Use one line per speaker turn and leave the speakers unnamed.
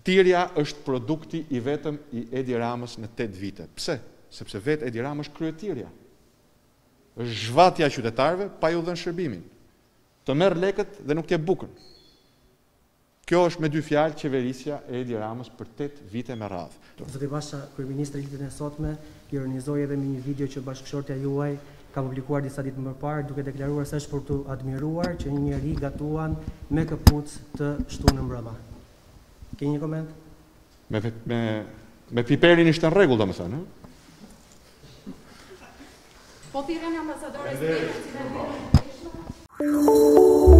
Tirja është produkti i vetëm i Edi Ramës në 8 vite. Pse? Sepse vetë Edi Ramës është kryetirja. Është zhvatja e qytetarëve pa ju dhënë shërbimin. Të merr lekët dhe nuk t'jep bukën. Kjo është me 2 fjalë qeverisja e Edi Ramës për 8 vite me radhë.
Zoti Basha, kryeministri ditën e sotme ironizoi edhe me një video që bashkëshortja juaj ka publikuar disa ditë më parë, duke deklaruar se është për të admiruar që një njeri gatuan me këpucë të shtunë mbrëma. Ke një koment?
Me piperin ishte në rregull, domethënë, ëh?
Po thirrën ambasadores